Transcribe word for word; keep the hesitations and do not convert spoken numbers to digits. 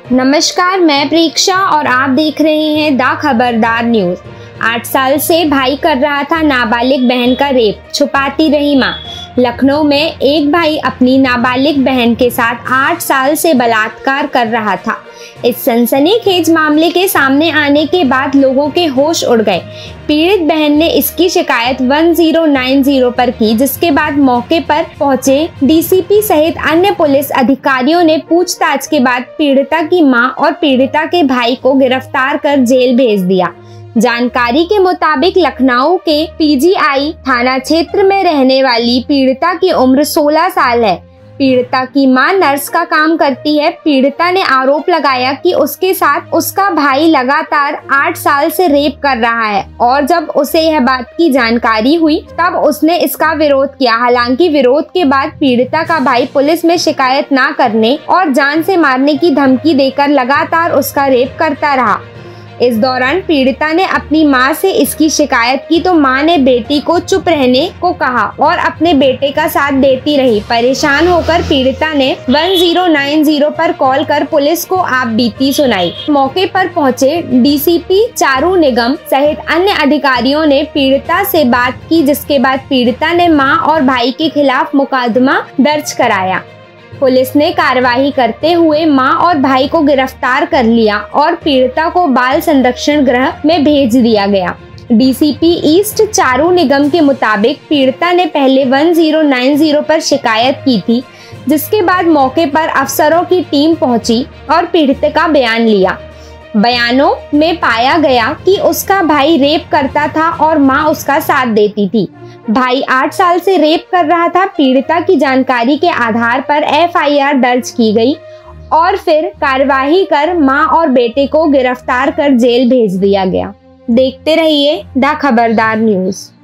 नमस्कार, मैं प्रीक्षा और आप देख रहे हैं द खबरदार न्यूज। आठ साल से भाई कर रहा था नाबालिग बहन का रेप, छुपाती रही मां। लखनऊ में एक भाई अपनी नाबालिग बहन के साथ आठ साल से बलात्कार कर रहा था। इस सनसनीखेज मामले के सामने आने के बाद लोगों के होश उड़ गए। पीड़ित बहन ने इसकी शिकायत एक ज़ीरो नौ ज़ीरो पर की, जिसके बाद मौके पर पहुंचे डीसीपी सहित अन्य पुलिस अधिकारियों ने पूछताछ के बाद पीड़िता की मां और पीड़िता के भाई को गिरफ्तार कर जेल भेज दिया। जानकारी के मुताबिक लखनऊ के पीजीआई थाना क्षेत्र में रहने वाली पीड़िता की उम्र सोलह साल है। पीड़िता की मां नर्स का काम करती है। पीड़िता ने आरोप लगाया कि उसके साथ उसका भाई लगातार आठ साल से रेप कर रहा है और जब उसे यह बात की जानकारी हुई तब उसने इसका विरोध किया। हालांकि विरोध के बाद पीड़िता का भाई पुलिस में शिकायत न करने और जान से मारने की धमकी देकर लगातार उसका रेप करता रहा। इस दौरान पीड़िता ने अपनी मां से इसकी शिकायत की तो मां ने बेटी को चुप रहने को कहा और अपने बेटे का साथ देती रही। परेशान होकर पीड़िता ने एक ज़ीरो नौ ज़ीरो पर कॉल कर पुलिस को आप बीती सुनाई। मौके पर पहुंचे डीसीपी चारू निगम सहित अन्य अधिकारियों ने पीड़िता से बात की, जिसके बाद पीड़िता ने मां और भाई के खिलाफ मुकदमा दर्ज कराया। पुलिस ने कार्रवाई करते हुए मां और भाई को गिरफ्तार कर लिया और पीड़िता को बाल संरक्षण गृह में भेज दिया गया। डीसीपी ईस्ट चारू निगम के मुताबिक पीड़िता ने पहले एक ज़ीरो नौ ज़ीरो पर शिकायत की थी, जिसके बाद मौके पर अफसरों की टीम पहुंची और पीड़िता का बयान लिया। बयानों में पाया गया कि उसका भाई रेप करता था और मां उसका साथ देती थी। भाई आठ साल से रेप कर रहा था। पीड़िता की जानकारी के आधार पर एफ आई आर दर्ज की गई और फिर कार्यवाही कर मां और बेटे को गिरफ्तार कर जेल भेज दिया गया। देखते रहिए द खबरदार न्यूज।